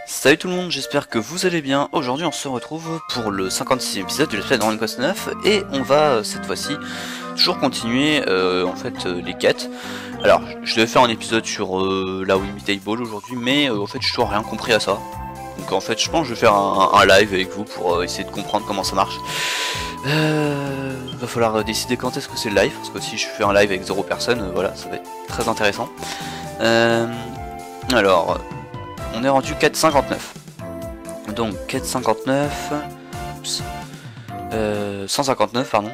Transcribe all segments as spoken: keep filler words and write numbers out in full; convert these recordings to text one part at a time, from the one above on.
Salut tout le monde, j'espère que vous allez bien. Aujourd'hui on se retrouve pour le cinquante-sixième épisode de Let's Play Dragon Quest neuf. Et on va euh, cette fois-ci toujours continuer euh, en fait euh, les quêtes. Alors je devais faire un épisode sur euh, la Wimmy Table aujourd'hui, mais euh, en fait je n'ai toujours rien compris à ça. Donc en fait je pense que je vais faire un, un live avec vous pour euh, essayer de comprendre comment ça marche. Euh, va falloir décider quand est-ce que c'est le live, parce que si je fais un live avec zéro personne, euh, voilà, ça va être très intéressant. Euh, alors... On est rendu quête cinquante-neuf. Donc quête cinquante-neuf. Oups. Euh, cent cinquante-neuf pardon.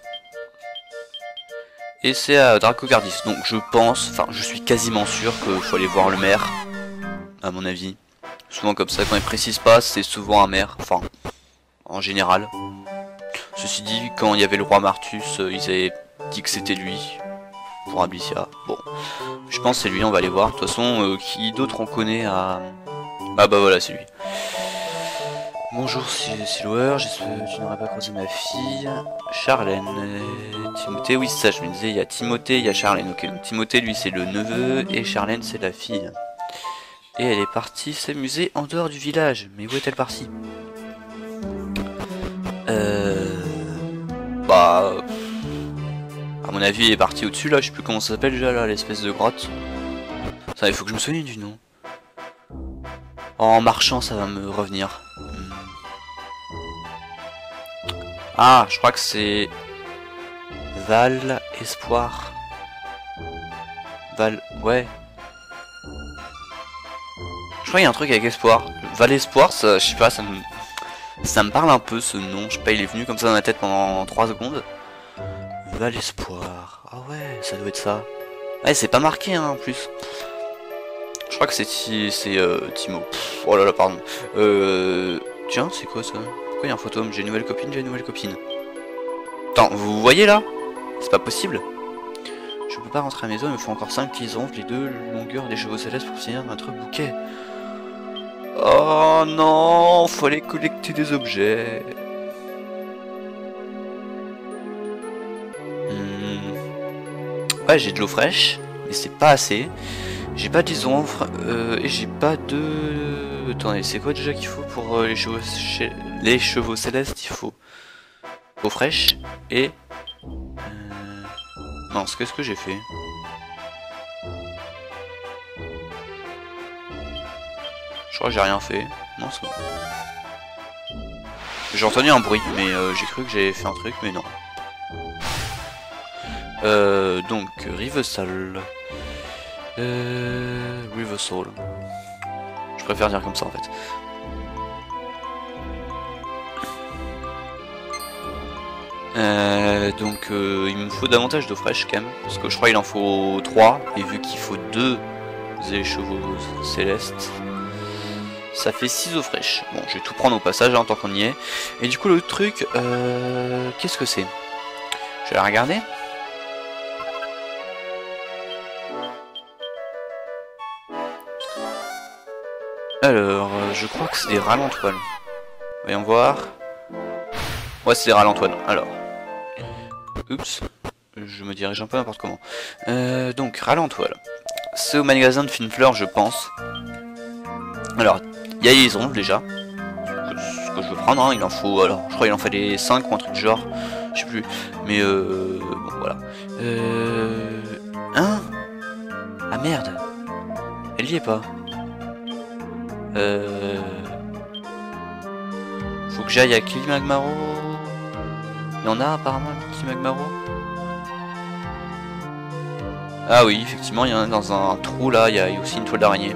Et c'est à Dracocardis. Donc je pense, enfin je suis quasiment sûr qu'il faut aller voir le maire. À mon avis. Souvent comme ça, quand ils précisent pas, c'est souvent un maire. Enfin, en général. Ceci dit, quand il y avait le roi Martus, euh, ils avaient dit que c'était lui. Pour Ablicia. Bon, je pense que c'est lui, on va aller voir. De toute façon, euh, qui d'autre on connaît à... Ah bah voilà, c'est lui. Bonjour Silouer, j'espère que tu n'aurais pas croisé ma fille. Charlène, euh, Timothée, oui c'est ça, je me disais, il y a Timothée, il y a Charlène. Ok, donc Timothée lui c'est le neveu et Charlène c'est la fille. Et elle est partie s'amuser en dehors du village. Mais où est-elle partie? Euh... Bah... A mon avis, il est parti au-dessus là, je sais plus comment ça s'appelle déjà là, l'espèce de grotte. Ça, il faut que je me souvienne du nom. En marchant, ça va me revenir. Hmm. Ah, je crois que c'est... Val Espoir. Val... Ouais. Je crois qu'il y a un truc avec Espoir. Val Espoir, ça, je sais pas, ça me... Ça me parle un peu ce nom, je sais pas, il est venu comme ça dans ma tête pendant trois secondes. Val Espoir. Ah ouais, ça doit être ça. Ouais, c'est pas marqué hein, en plus. Je crois que c'est c'est euh, Timo. Pff, oh là là, pardon. Euh... Tiens, c'est quoi ça? Pourquoi il y a un fantôme? J'ai une nouvelle copine, j'ai une nouvelle copine. Attends, vous voyez là? C'est pas possible. Je peux pas rentrer à la maison, il me faut encore cinq petits ronfles, les deux longueurs des chevaux célestes pour finir notre bouquet. Oh non, faut aller collecter des objets. Ouais, j'ai de l'eau fraîche, mais c'est pas assez. J'ai pas d'isombre euh, et j'ai pas de... Attendez, c'est quoi déjà qu'il faut pour euh, les chevaux les chevaux célestes? Il faut eau fraîche et... Euh... Non, qu'est-ce que j'ai fait? Je crois que j'ai rien fait. Non, c'est bon. J'ai entendu un bruit, mais euh, j'ai cru que j'avais fait un truc, mais non. Euh, donc, Rivesal. Euh, Rivesal. Je préfère dire comme ça en fait. Euh, donc, euh, il me faut davantage d'eau fraîche quand même. Parce que je crois qu'il en faut trois. Et vu qu'il faut deux écheveaux célestes, ça fait six eaux fraîches. Bon, je vais tout prendre au passage hein, tant qu'on y est. Et du coup, le truc, euh, qu'est-ce que c'est? Je vais la regarder. Alors, euh, je crois que c'est des ralentoiles. Voyons voir. Ouais, c'est des ralentoiles. Alors. Oups. Je me dirige un peu n'importe comment. Euh, donc, ralentoiles. C'est au magasin de Finfleur, je pense. Alors, il y a les ongles déjà. Ce que je veux prendre, hein, il en faut. Alors, je crois qu'il en fait des cinq ou un truc du genre. Je sais plus. Mais euh. Bon, voilà. Euh. Hein? Ah merde. Elle y est pas. Euh... Faut que j'aille à Kilimagmaro. Il y en a apparemment à Kilimagmaro. Ah oui, effectivement, il y en a dans un trou là, il y a aussi une toile d'araignée.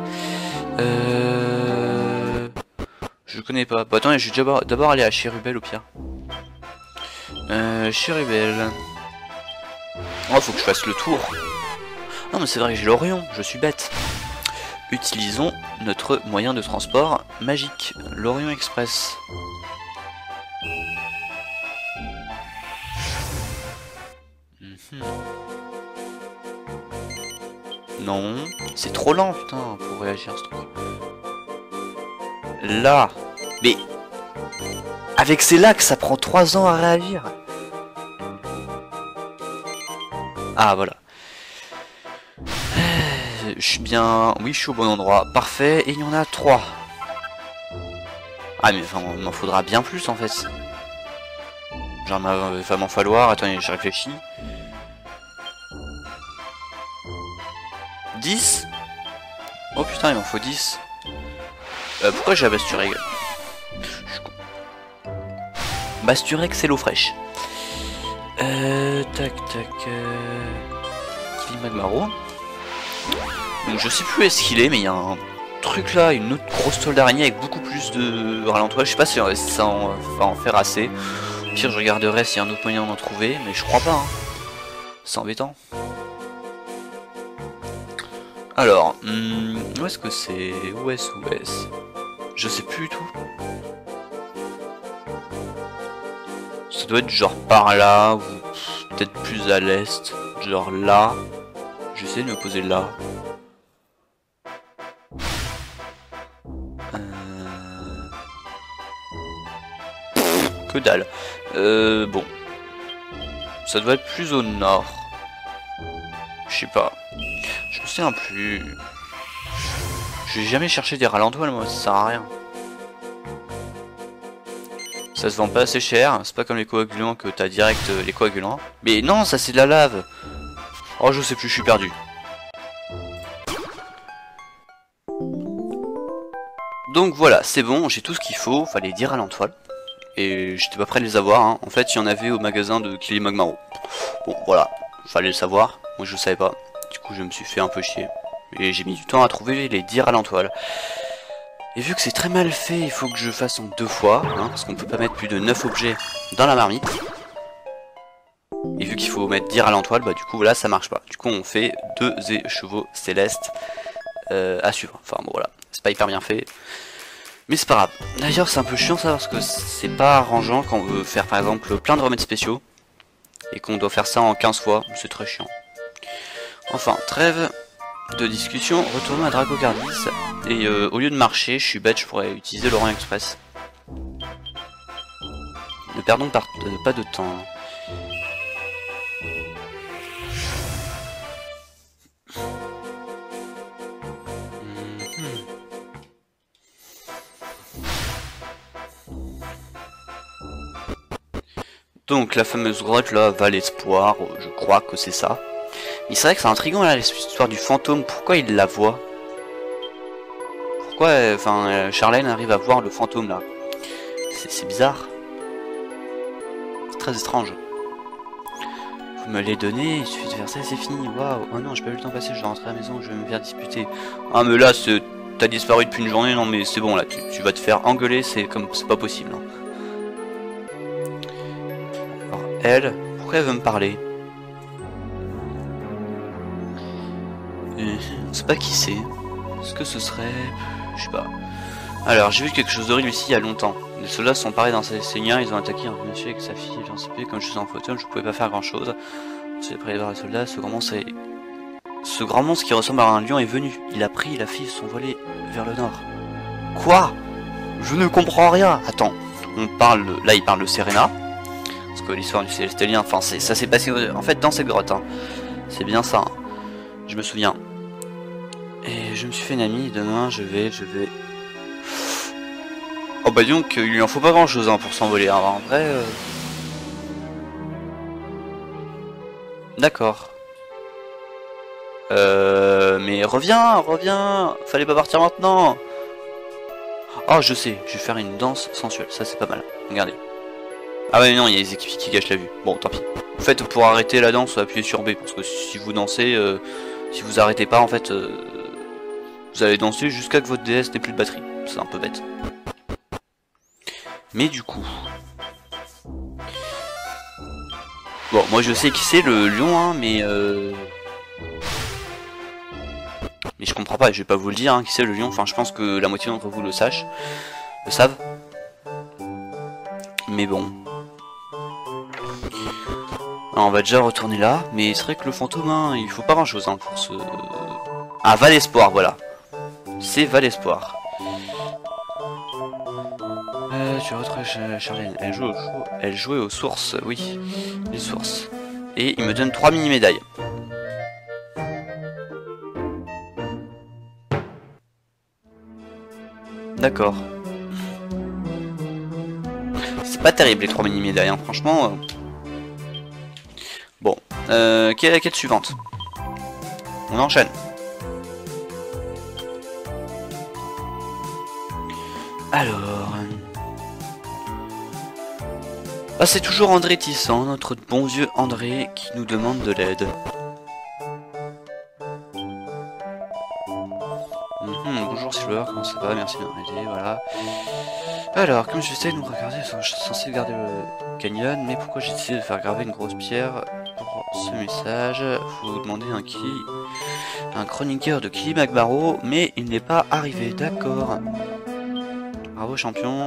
Euh... Je connais pas. Bah attends, je vais d'abord aller à Chérubel au pire. Euh... Chérubel. Oh, faut que je fasse le tour. Non mais c'est vrai que j'ai l'Orion, je suis bête. Utilisons notre moyen de transport magique, l'Orion Express. Mmh. Non, c'est trop lent putain pour réagir ce truc. Là, mais avec ces lacs ça prend trois ans à réagir. Ah voilà. Je suis bien... Oui, je suis au bon endroit. Parfait. Et il y en a trois. Ah mais enfin, il m'en faudra bien plus en fait. Genre il va m'en falloir, attendez, je réfléchis. dix. Oh putain, il m'en faut dix. Euh, pourquoi j'ai la Bastureg? Bastureg, c'est l'eau fraîche. Euh, tac tac. Euh... Kili Magmaro. Donc je sais plus où est-ce qu'il est, mais il y a un truc là, une autre grosse toile d'araignée avec beaucoup plus de ralentois. Je sais pas si ça en, va en faire assez. Au pire, je regarderai s'il y a un autre moyen d'en trouver, mais je crois pas. Hein. C'est embêtant. Alors, hmm, où est-ce que c'est? Où est-ce? Où est-ce? Je sais plus du tout. Ça doit être genre par là, ou peut-être plus à l'est. Genre là. J'essaie de me poser là. Euh... Que dalle. Euh, bon. Ça doit être plus au nord. Je sais pas. Je me souviens plus. Je vais jamais chercher des ralentoiles, moi, ça sert à rien. Ça se vend pas assez cher, c'est pas comme les coagulants que t'as direct euh, les coagulants. Mais non, ça c'est de la lave. Oh, je sais plus, je suis perdu. Donc voilà, c'est bon, j'ai tout ce qu'il faut, fallait dire ralentoiles. Et j'étais pas prêt de les avoir, hein. En fait, il y en avait au magasin de Kili Magmaro. Bon, voilà, fallait le savoir, moi je le savais pas. Du coup, je me suis fait un peu chier. Et j'ai mis du temps à trouver les dix ralentoiles. Et vu que c'est très mal fait, il faut que je fasse en deux fois, hein, parce qu'on peut pas mettre plus de neuf objets dans la marmite. Et vu qu'il faut mettre dix ralentoiles, bah du coup voilà, ça marche pas. Du coup on fait deux écheveaux célestes euh, à suivre. Enfin bon voilà, c'est pas hyper bien fait. Mais c'est pas grave. D'ailleurs c'est un peu chiant ça, parce que c'est pas arrangeant quand on veut faire par exemple plein de remèdes spéciaux. Et qu'on doit faire ça en quinze fois, c'est très chiant. Enfin, trêve de discussion, retournons à Dracocardis. Et euh, au lieu de marcher, je suis bête, je pourrais utiliser l'Orient Express. Ne perdons pas, euh, pas de temps. Mm-hmm. Donc la fameuse grotte là, Val Espoir, je crois que c'est ça. Mais c'est vrai que c'est intriguant là, l'histoire du fantôme, pourquoi il la voit? Pourquoi, enfin, euh, Charlène arrive à voir le fantôme là? C'est bizarre. C'est très étrange. Vous me l'avez donné, il suffit de faire ça et c'est fini. Waouh, oh non, j'ai pas eu le temps de passer, je dois rentrer à la maison, je vais me faire disputer. Ah mais là, t'as disparu depuis une journée, non mais c'est bon là, tu, tu vas te faire engueuler, c'est comme c'est pas possible. Hein. Alors elle, pourquoi elle veut me parler? On sait pas qui c'est. Est-ce que ce serait... Je sais pas. Alors, j'ai vu quelque chose d'horrible ici il y a longtemps. Les soldats sont parés dans ces seigneurs, ils ont attaqué un monsieur avec sa fille émancipée. Comme je suis en fauteuil, je pouvais pas faire grand chose. C'est près de voir les soldats, ce grand monstre est... Ce grand monstre qui ressemble à un lion est venu. Il a pris la fille, sont volés vers le nord. Quoi? Je ne comprends rien. Attends, on parle... Là, il parle de Serena. Parce que l'histoire du Célestelien, enfin, ça s'est passé en fait dans cette grotte. Hein. C'est bien ça. Hein. Je me souviens. Et je me suis fait une amie, demain je vais, je vais... Oh bah donc, il lui en faut pas grand chose hein, pour s'envoler, hein. En vrai... Euh... D'accord. Euh... Mais reviens, reviens. Fallait pas partir maintenant. Oh je sais, je vais faire une danse sensuelle, ça c'est pas mal, regardez. Ah ouais non, il y a les équipes qui gâchent la vue, bon tant pis. En fait, pour arrêter la danse, appuyez sur B, parce que si vous dansez, euh... si vous arrêtez pas en fait... Euh... Vous allez danser jusqu'à que votre D S n'ait plus de batterie. C'est un peu bête. Mais du coup... Bon, moi je sais qui c'est le lion, hein, mais... Euh... Mais je comprends pas, je vais pas vous le dire, hein, qui c'est le lion. Enfin, je pense que la moitié d'entre vous le sachent. Le savent. Mais bon... Alors, on va déjà retourner là. Mais c'est vrai que le fantôme, hein, il faut pas grand chose hein, pour ce... Ah, Val Espoir, voilà. C'est Val Espoir. Euh, tu retrouves Charlène. Elle joue, elle jouait aux sources, oui. Les sources. Et il me donne trois mini médailles. D'accord. pas terrible les trois mini-médailles, hein, franchement. Euh... Bon, euh, quelle est la quête suivante? On enchaîne. Alors... Ah, c'est toujours André Tissant, notre bon vieux André, qui nous demande de l'aide. Mmh, bonjour Silver, comment ça va? Merci de m'aider, voilà. Alors, comme je sais, nous regarder, je suis censé garder le canyon, mais pourquoi j'ai décidé de faire graver une grosse pierre pour ce message? Faut demander un qui, un chroniqueur de Killy McBarrow, mais il n'est pas arrivé, d'accord. Bravo champion.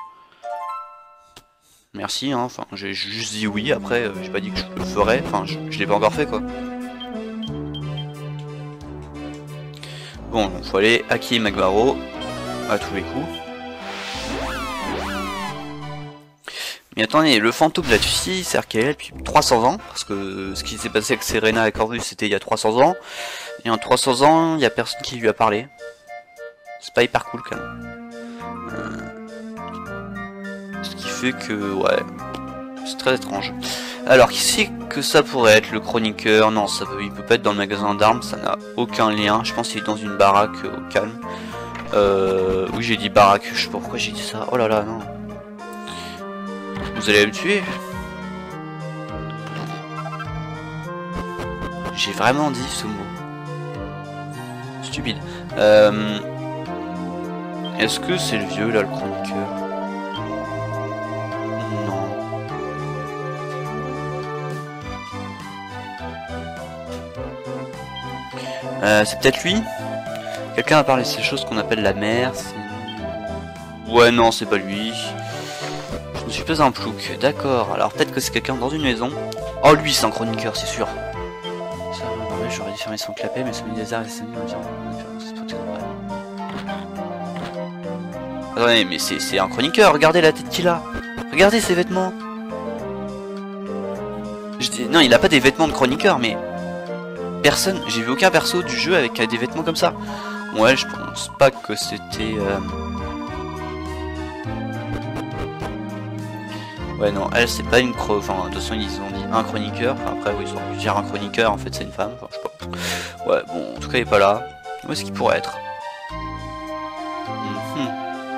Merci, hein, enfin, j'ai juste dit oui, après, euh, j'ai pas dit que je le ferais, enfin, je, je l'ai pas encore fait, quoi. Bon, donc, faut aller à Killy McBarrow, à tous les coups. Mais attendez, le fantôme de la fille, c'est-à-dire qu'elle est là depuis trois cents ans, parce que ce qui s'est passé avec Serena et Corvus, c'était il y a trois cents ans, et en trois cents ans, il y a personne qui lui a parlé. C'est pas hyper cool, quand même. Euh... Ce qui fait que, ouais, c'est très étrange. Alors, qui c'est que ça pourrait être le chroniqueur? Non, ça peut, il peut pas être dans le magasin d'armes, ça n'a aucun lien. Je pense qu'il est dans une baraque euh, au calme. Euh, oui, j'ai dit baraque, je sais pas pourquoi j'ai dit ça. Oh là là, non. Vous allez me tuer? J'ai vraiment dit ce mot. Stupide. Euh, Est-ce que c'est le vieux là, le chroniqueur? Euh, c'est peut-être lui. Quelqu'un a parlé de ces choses qu'on appelle la mer. Ouais, non, c'est pas lui. Je ne suis pas un plouc. D'accord. Alors peut-être que c'est quelqu'un dans une maison. Oh, lui, c'est un chroniqueur, c'est sûr. Ça, ouais, j'aurais dû fermer son clapet, mais celui des arts et celui des Attendez, mais c'est un chroniqueur. Regardez la tête qu'il a. Regardez ses vêtements. Je dis, non, il a pas des vêtements de chroniqueur, mais personne, j'ai vu aucun perso du jeu avec des vêtements comme ça. Ouais, je pense pas que c'était... Euh... Ouais, non, elle, c'est pas une cro... Enfin, de toute façon, ils ont dit un chroniqueur. Enfin, après, oui, ils ont pu dire un chroniqueur, en fait, c'est une femme. Enfin, je sais pas. Ouais, bon, en tout cas, il est pas là. Où est-ce qu'il pourrait être? mm-hmm.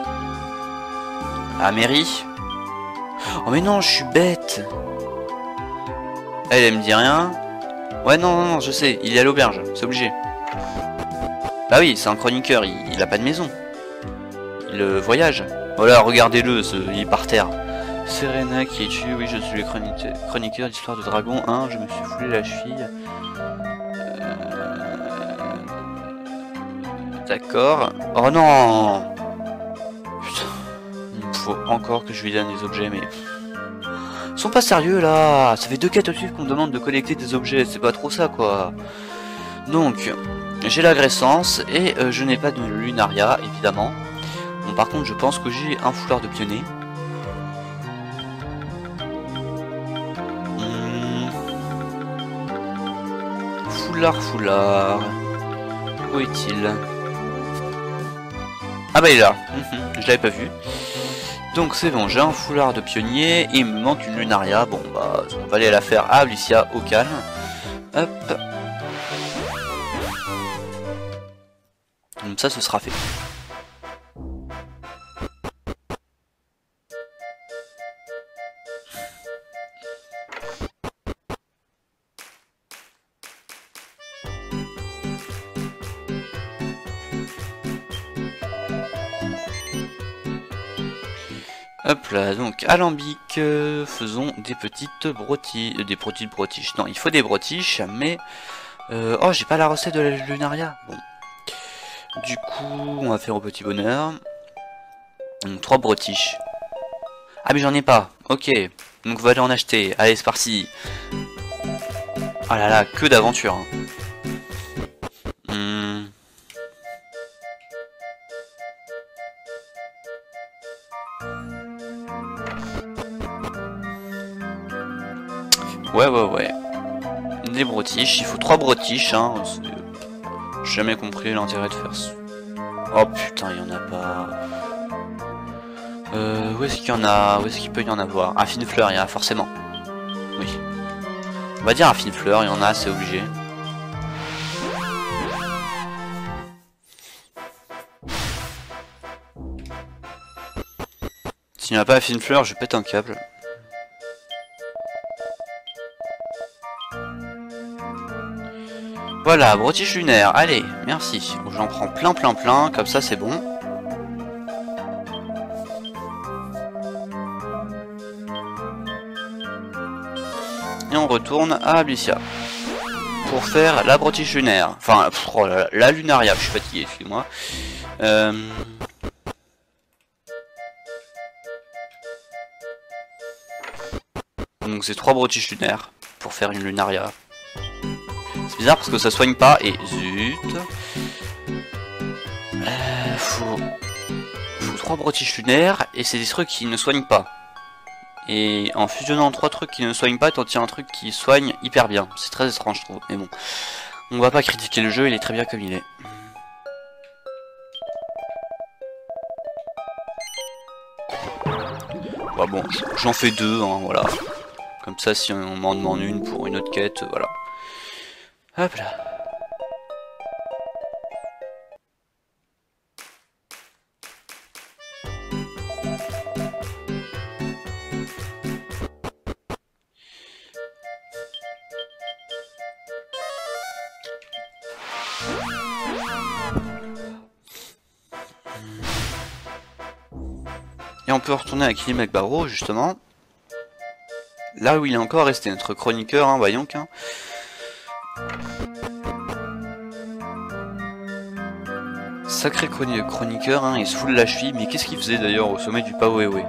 Ah, Mary. Oh, mais non, je suis bête. Elle, elle me dit rien. Ouais, non, non, non, je sais, il est à l'auberge, c'est obligé. Bah oui, c'est un chroniqueur, il, il a pas de maison. Il euh, voyage. Voilà, regardez-le, il est par terre. Serena qui est tuée, oui, je suis le chroniqueur d'histoire de dragon un, je me suis foulé la cheville. Euh... D'accord. Oh non! Putain, il faut encore que je lui donne des objets, mais... Ils sont pas sérieux là, ça fait deux quêtes au-dessus qu'on me demande de collecter des objets, c'est pas trop ça quoi. Donc, j'ai l'agressance et euh, je n'ai pas de lunaria évidemment. Bon, par contre je pense que j'ai un foulard de pionnier. Hmm. Foulard, foulard. Où est-il? Ah bah il est là, je l'avais pas vu. Donc c'est bon, j'ai un foulard de pionnier et il me manque une lunaria. Bon bah on va aller la faire à Lucia au calme. Hop. Comme ça ce sera fait. Hop là, donc alambic, euh, faisons des petites brotiches, euh, des petites brotiches, non il faut des brotiches, mais, euh, oh j'ai pas la recette de la lunaria, bon, du coup on va faire au petit bonheur, donc trois brotiches, ah mais j'en ai pas, ok, donc on va aller en acheter, allez c'est parti, oh là là, que d'aventure, hein. hmm. Ouais, ouais, ouais. Des brotiches. Il faut trois brotiches, hein. J'ai jamais compris l'intérêt de faire ça. Oh putain, il y en a pas. Euh, où est-ce qu'il y en a? Où est-ce qu'il peut y en avoir? Un Finefleur, il y en a forcément. Oui. On va dire un Finefleur, il y en a, c'est obligé. S'il n'y a pas un Finefleur, je pète un câble. Voilà, brotiche lunaire, allez, merci. J'en prends plein plein plein, comme ça c'est bon. Et on retourne à Ablysia pour faire la brotiche lunaire. Enfin, pff, oh là là, la lunaria, je suis fatigué, excuse-moi. Euh... Donc c'est trois brotiches lunaires pour faire une lunaria. C'est bizarre parce que ça soigne pas et zut. Euh, faut... faut trois brotiches lunaires et c'est des trucs qui ne soignent pas. Et en fusionnant trois trucs qui ne soignent pas, t'en tiens un truc qui soigne hyper bien. C'est très étrange je trouve, mais bon. On va pas critiquer le jeu, il est très bien comme il est. Bah bon, j'en fais deux, hein, voilà. Comme ça, si on m'en demande une pour une autre quête, voilà. Hop là. Et on peut retourner à Kilim Barrow justement. Là où il est encore resté, notre chroniqueur, hein, voyons qu'un. Sacré chroniqueur, hein, il se fout de la cheville, mais qu'est-ce qu'il faisait d'ailleurs au sommet du Pawewe?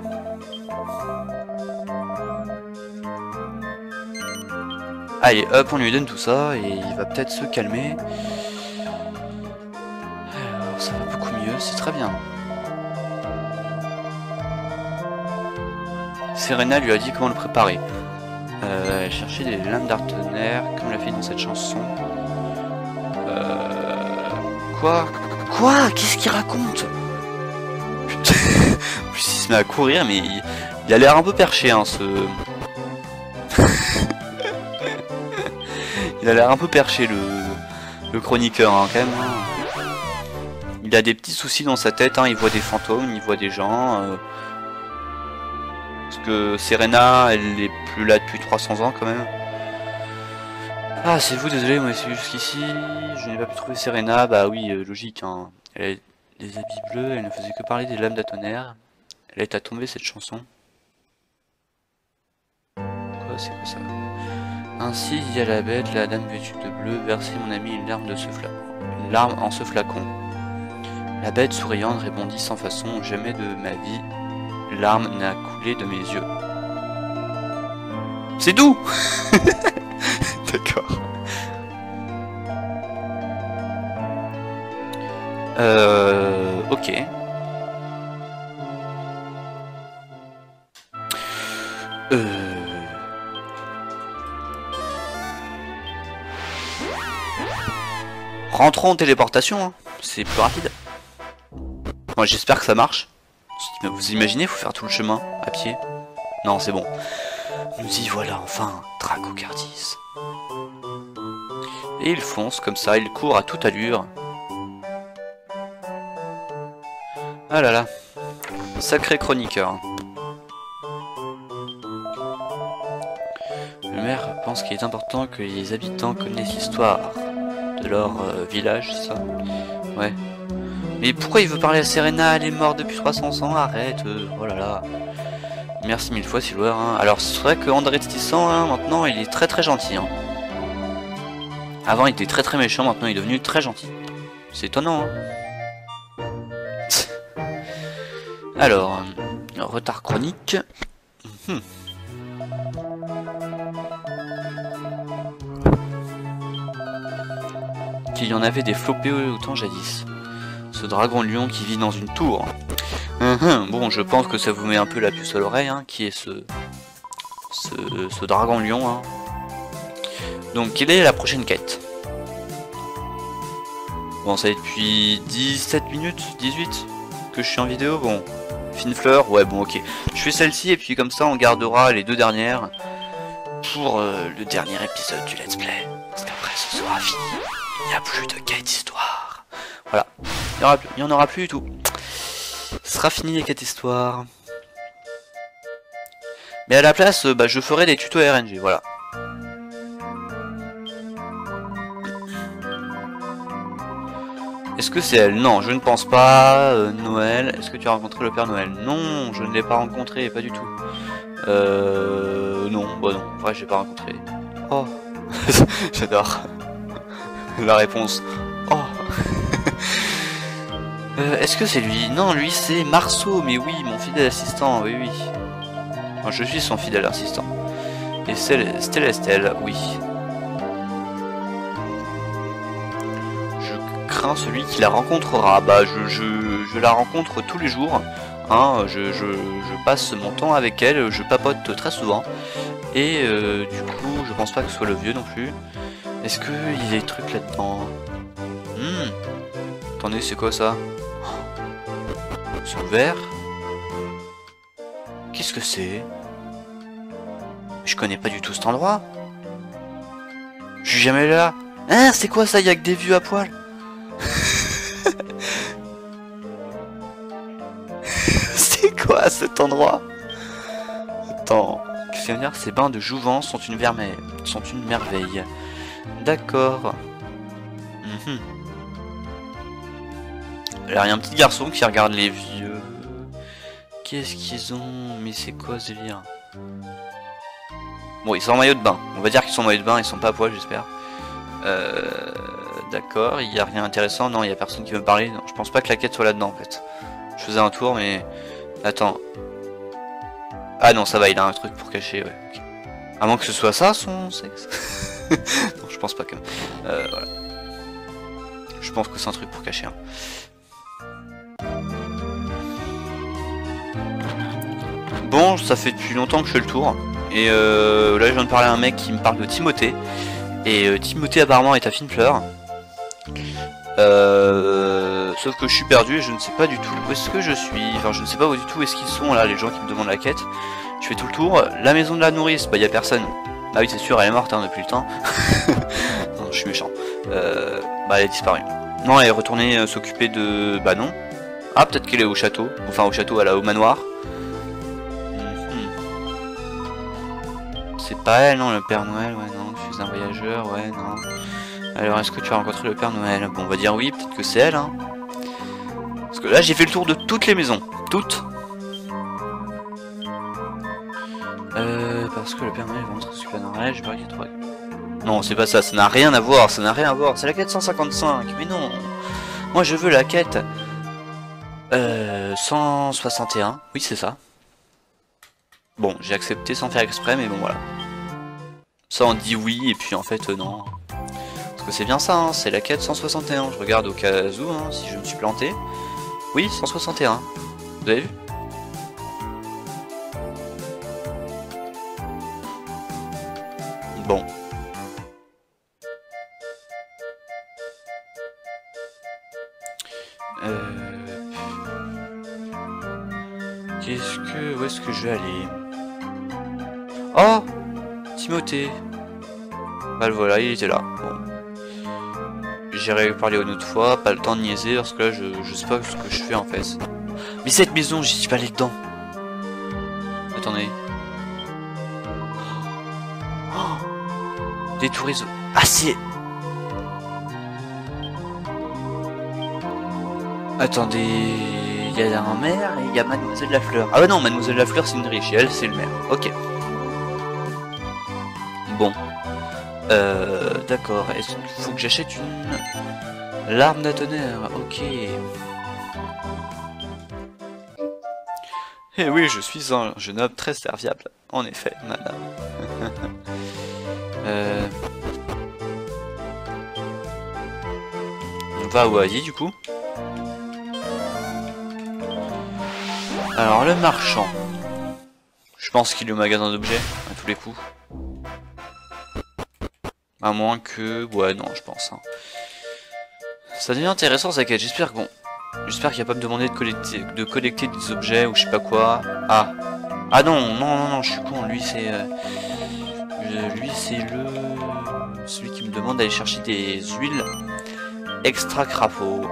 Allez, hop, on lui donne tout ça, et il va peut-être se calmer. Alors, ça va beaucoup mieux, c'est très bien. Serena lui a dit comment le préparer. Euh, chercher des lames d'Artenaire, comme l'a fait dans cette chanson. Euh... Quoi Quoi Qu'est-ce qu'il raconte? Putain. En plus, il se met à courir, mais il, il a l'air un peu perché, hein, ce... il a l'air un peu perché, le, le chroniqueur, hein, quand même. Hein. Il a des petits soucis dans sa tête, hein, il voit des fantômes, il voit des gens... Euh... Parce que Serena, elle est plus là depuis trois cents ans quand même. Ah, c'est vous, désolé, moi c'est jusqu'ici. Je n'ai pas pu trouver Serena. Bah oui, euh, logique. Hein. Elle a des habits bleus, elle ne faisait que parler des lames d'Artenaire. Elle est à tomber cette chanson. Quoi, c'est quoi ça? Ainsi, dit à la bête, la dame vêtue de bleu, versez mon ami une larme de ce flacon. Une larme en ce flacon. La bête souriante répondit sans façon, jamais de ma vie. Larme n'a coulé de mes yeux. C'est doux. D'accord. Euh... Ok. Euh... Rentrons en téléportation, hein. C'est plus rapide. Moi j'espère que ça marche. Vous imaginez, faut faire tout le chemin à pied? Non, c'est bon. Nous y voilà enfin, Dracocardis. Et il fonce comme ça, il court à toute allure. Ah là là, sacré chroniqueur. Le maire pense qu'il est important que les habitants connaissent l'histoire de leur euh, village, ça. Ouais. Mais pourquoi il veut parler à Serena? Elle est morte depuis trois cents ans, arrête, euh, oh là là. Merci mille fois, Silver. Hein. Alors, c'est vrai que André Tissant, hein, maintenant, il est très très gentil. Hein. Avant, il était très très méchant, maintenant, il est devenu très gentil. C'est étonnant, hein. Alors, euh, retard chronique. Mmh. Qu'il y en avait des flopés autant jadis. Ce dragon lion qui vit dans une tour. Mmh, bon, je pense que ça vous met un peu la puce à l'oreille, hein, qui est ce, ce, ce dragon lion. Hein. Donc, quelle est la prochaine quête? Bon, ça fait depuis dix-sept minutes, dix-huit que je suis en vidéo. Bon, Fine fleur, ouais bon ok. Je fais celle-ci et puis comme ça on gardera les deux dernières pour euh, le dernier épisode du let's play. Parce qu'après ce sera fini. Il n'y a plus de quête histoire. Voilà. Il n'y aura plus, il y en aura plus du tout. Ce sera fini les quêtes histoire. Mais à la place, euh, bah, je ferai des tutos R N G, voilà. Est-ce que c'est elle? Non, je ne pense pas. Euh, Noël, est-ce que tu as rencontré le Père Noël? Non, je ne l'ai pas rencontré, pas du tout. Euh... Non, bah non, vrai, je l'ai pas rencontré. Oh, j'adore. La réponse. Oh. euh, est-ce que c'est lui? Non, lui c'est Marceau, mais oui, mon fidèle assistant, oui, oui. Enfin, je suis son fidèle assistant. Et c'est Stella Estelle, oui. Crains celui qui la rencontrera. Bah je, je, je la rencontre tous les jours, hein, je, je, je passe mon temps avec elle, je papote très souvent, et euh, du coup je pense pas que ce soit le vieux non plus. Est-ce qu'il y a des trucs là-dedans? hmm. Attendez, c'est quoi ça? C'est ouvert. Qu'est-ce que c'est? Je connais pas du tout cet endroit. Je suis jamais là. Hein, c'est quoi ça? Il y a que des vieux à poil. C'est quoi cet endroit? Attends, qu'est-ce que dire? Ces bains de jouvence sont une vermeille, sont une merveille. D'accord. Mmh. Alors il y a un petit garçon qui regarde les vieux. Qu'est-ce qu'ils ont? Mais c'est quoi ce délire? Bon, ils sont en maillot de bain. On va dire qu'ils sont en maillot de bain, ils sont pas à poil, j'espère. Euh... D'accord, il n'y a rien d'intéressant. Non, il n'y a personne qui veut me parler. Non, je pense pas que la quête soit là-dedans en fait. Je faisais un tour, mais... Attends. Ah non, ça va, il a un truc pour cacher, ouais. Okay. À moins que ce soit ça, son sexe. Non, je pense pas quand même. Euh, voilà. Je pense que c'est un truc pour cacher. Hein. Bon, ça fait depuis longtemps que je fais le tour. Et euh, là, je viens de parler à un mec qui me parle de Timothée. Et euh, Timothée, apparemment, est à fine fleur. Euh, sauf que je suis perdu et je ne sais pas du tout où est-ce que je suis. Enfin, je ne sais pas où du tout où est-ce qu'ils sont là, les gens qui me demandent la quête. Je fais tout le tour. La maison de la nourrice, bah, y a personne. Ah oui, c'est sûr, elle est morte hein, depuis le temps. Non, je suis méchant. Euh, bah, elle est disparue. Non, elle est retournée euh, s'occuper de. Bah, non. Ah, peut-être qu'elle est au château. Enfin, au château, elle est au manoir. C'est pas elle, non, le Père Noël, ouais, non, je suis un voyageur, ouais, non. Alors, est-ce que tu as rencontré le Père Noël? Bon, on va dire oui, peut-être que c'est elle, hein. Parce que là, j'ai fait le tour de toutes les maisons. Toutes. Euh, parce que le Père Noël va montrer ce Père Noël, j'ai pas qu'il y a trois... Non, c'est pas ça, ça n'a rien à voir, ça n'a rien à voir. C'est la quête cent cinquante-cinq, mais non. Moi, je veux la quête... Euh, cent soixante et un, oui, c'est ça. Bon, j'ai accepté sans faire exprès, mais bon, voilà. Ça, on dit oui, et puis en fait, euh, non. Parce que c'est bien ça, hein, c'est la quête cent soixante et un. Je regarde au cas où, hein, si je me suis planté. Oui, cent soixante et un. Vous avez vu? Bon. Euh... Qu'est-ce que... Où est-ce que je vais aller? Oh, Timothée. Bah le voilà, il était là. Bon. J'irai parler une autre fois, pas le temps de niaiser, parce que là, je, je sais pas ce que je fais en fait. Mais cette maison, j'y suis pas allé dedans. Attendez. Oh, des touristes... Ah c'est... Attendez... Il y a un maire et il y a Mademoiselle Lafleur. Ah bah non, Mademoiselle Lafleur c'est une riche et elle c'est le maire. Ok. Bon. Euh... D'accord. Est-ce qu'il faut que j'achète une... L'arme de tonnerre. Ok. Eh oui, je suis un jeune homme très serviable. En effet, madame. euh... On va à Hawaii du coup. Alors le marchand. Je pense qu'il est au magasin d'objets, à tous les coups. À moins que... Ouais, non, je pense. Hein. Ça devient intéressant, ça quête. J'espère qu'on... J'espère qu'il va pas me demander de collecter, de collecter des objets ou je sais pas quoi. Ah. Ah non, non, non, non, je suis con. Lui, c'est... Euh, lui, c'est le... Celui qui me demande d'aller chercher des huiles extra crapaud.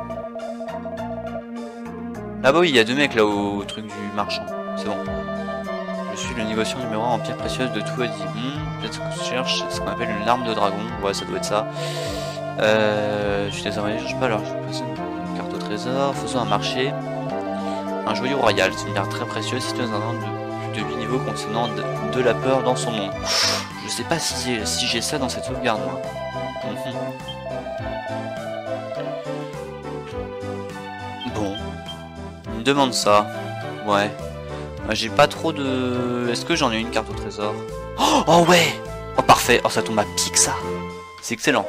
Ah bah oui, il y a deux mecs là au truc du marchand. C'est bon. Je suis le négociant numéro un en pierre précieuse de tout Adi. Hmm, peut-être que je cherche ce qu'on appelle une larme de dragon. Ouais, ça doit être ça. Euh, je suis désormais, je cherche pas alors. Je vais passer une carte au trésor. Faisons un marché. Un joyau royal, c'est une carte très précieuse située dans un ordre de plus de huit niveaux contenant de, de la peur dans son nom. Je sais pas si, si j'ai ça dans cette sauvegarde, moi. Mm-hmm. Bon. Il me demande ça. Ouais. J'ai pas trop de... Est-ce que j'en ai une carte au trésor? Oh, oh ouais. Oh parfait. Oh ça tombe à pic ça. C'est excellent.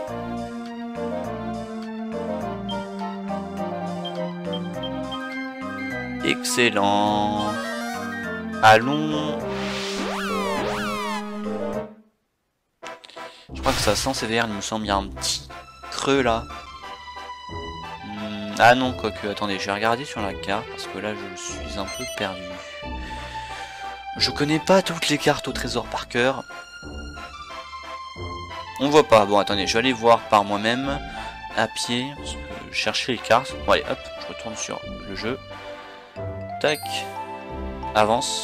Excellent. Allons. Je crois que ça sent sévère, il me semble, il y a un petit creux là. Hmm, ah non, quoique, attendez, je vais regarder sur la carte parce que là je suis un peu perdu. Je connais pas toutes les cartes au trésor par cœur. On voit pas, bon attendez, je vais aller voir par moi-même à pied, parce que chercher les cartes. Bon allez, hop, je retourne sur le jeu. Tac, avance.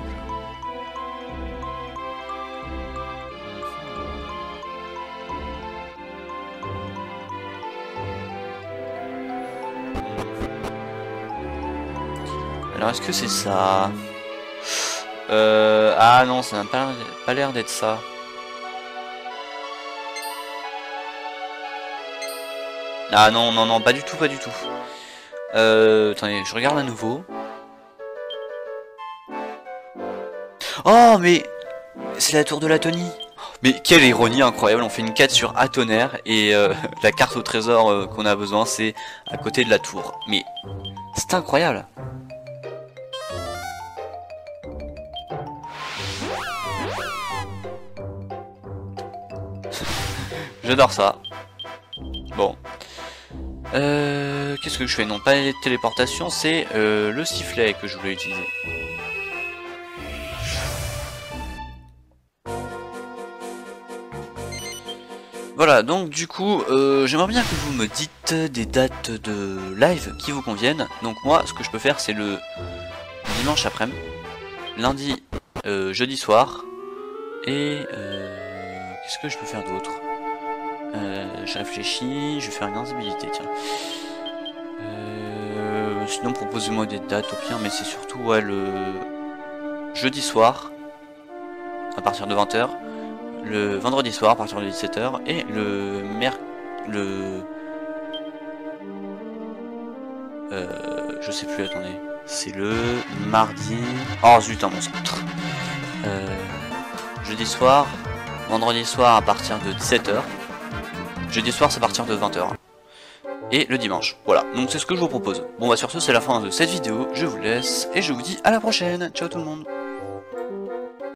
Alors est-ce que c'est ça? Euh... Ah non, ça n'a pas, pas l'air d'être ça. Ah non, non, non, pas du tout, pas du tout. Euh... Attendez, je regarde à nouveau. Oh, mais... C'est la tour de Latonnie. Mais quelle ironie incroyable, on fait une quête sur Atonner et euh, la carte au trésor euh, qu'on a besoin, c'est à côté de la tour. Mais c'est incroyable. J'adore ça. Bon. Euh, Qu'est-ce que je fais? Non, pas les téléportations, c'est euh, le sifflet que je voulais utiliser. Voilà, donc du coup, euh, j'aimerais bien que vous me dites des dates de live qui vous conviennent. Donc moi, ce que je peux faire, c'est le dimanche après-midi, lundi, euh, jeudi soir, et euh, qu'est-ce que je peux faire d'autre? euh, Je réfléchis, je vais faire une invisibilité, tiens. Euh, sinon, proposez-moi des dates au pire, mais c'est surtout ouais, le jeudi soir, à partir de vingt heures. Le vendredi soir à partir de dix-sept heures et le mer... le... Euh... Je sais plus, attendez. C'est le mardi... Oh zut, un monstre. Euh... Jeudi soir, vendredi soir à partir de dix-sept heures. Jeudi soir c'est à partir de vingt heures. Et le dimanche. Voilà, donc c'est ce que je vous propose. Bon bah sur ce c'est la fin de cette vidéo, je vous laisse et je vous dis à la prochaine. Ciao tout le monde.